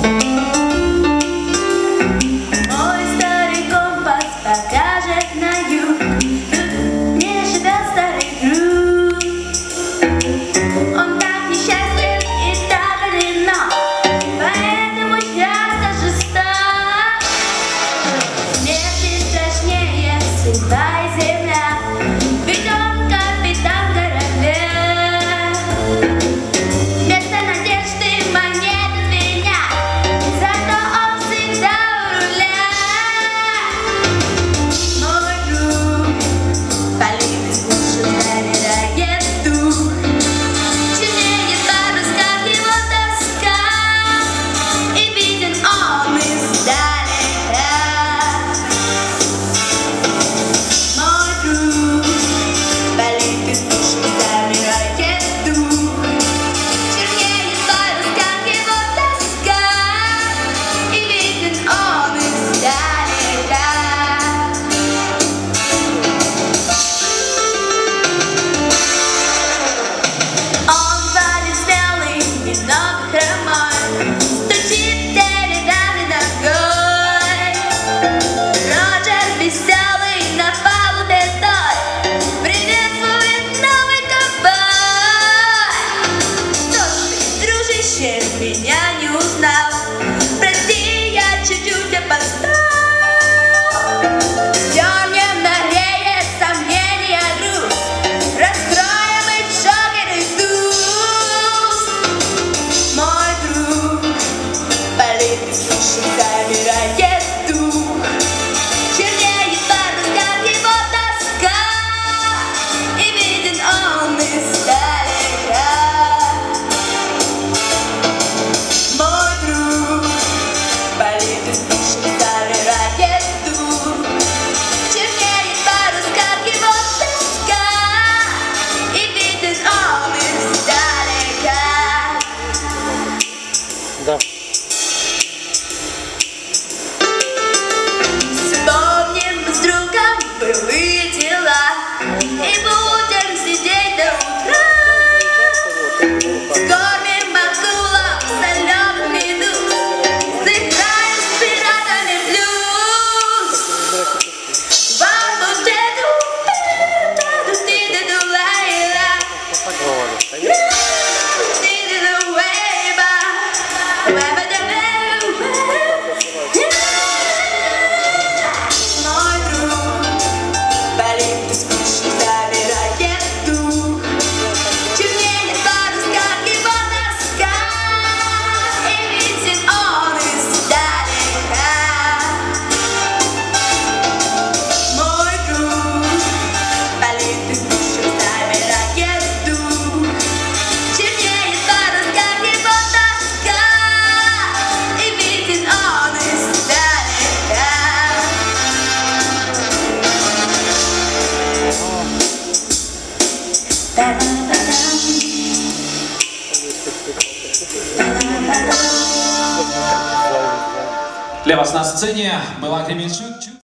Меня не узнал. Прости, я чуть-чуть опоздал. Стёрнем нагреет сомнения груз, раскроем и джокеры туз. Мой друг болит и слушай, замирает дух. Чернеет парус, как его тоска, и виден он издалека. Да. Вспомним с другом былые дела и будем сидеть до утра. Скормим акулам соленых медуз, сыграем с пиратами блюз. Vamos dedo, dedos, dedo, лайла. Для вас на сцене была Кременчук.